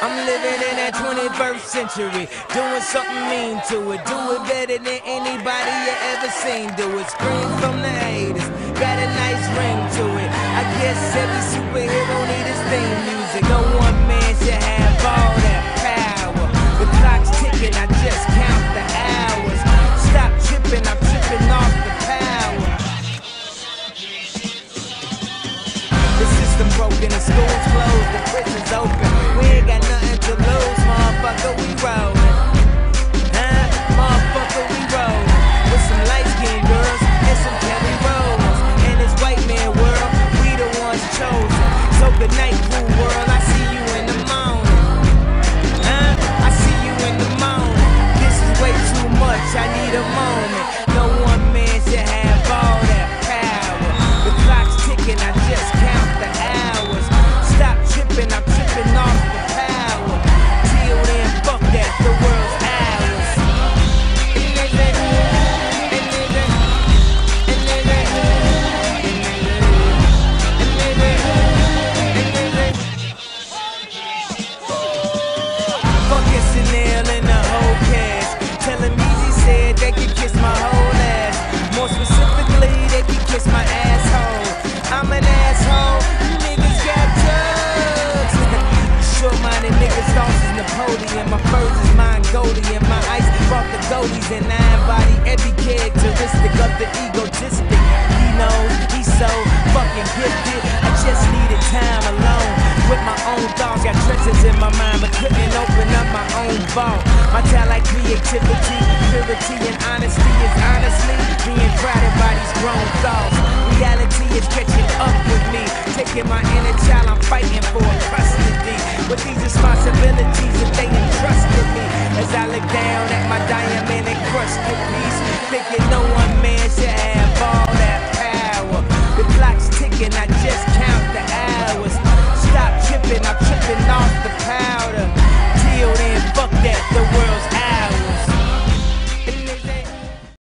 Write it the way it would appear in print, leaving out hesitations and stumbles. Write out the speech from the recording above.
I'm living in that 21st century, doing something mean to it. Do it better than anybody you ever seen do it. Scream from the haters, got a nice ring to it. I guess every superhero need his theme music. No one man should have all that power. The clock's ticking, I just count the hours. Stop tripping, I'm tripping off the power. The system broken, the school's closed, the prison's open. We ain't got nothing to lose, motherfucker, we rollin'. Motherfucker, we rollin'. With some light-skinned girls and some Kelly Rolls. In this white man world, we the ones chosen. So good night, cool world, I see you in the morning. I see you in the morning. This is way too much, I need a moment. No one man should have all that power. The clock's ticking, I just count the hours. Stop tripping, I'm tripping off the power. Till then, fuck that, the world's ours. Fuck SNL and the whole cast. Tell him Easy said they could kiss my whole ass. More specifically, they could kiss my asshole. I'm an asshole, you niggas got drugs. Short-minded niggas, thoughts is Napoleon. My furs is Mongolian. My ice brought the goldies, and I embody every characteristic of the egotistic. He knows he's so fucking gifted. I just needed time alone with my own thoughts. Got treasures in my mind, but couldn't open up my own vault. My talent, creativity, purity, and honesty is honestly being crowded by these grown thoughts. Reality is catching up with me, taking my inner child, I'm fighting for custody. With these responsibilities that they entrusted me, as I look down at my diamond and crusted piece, thinking no one man should have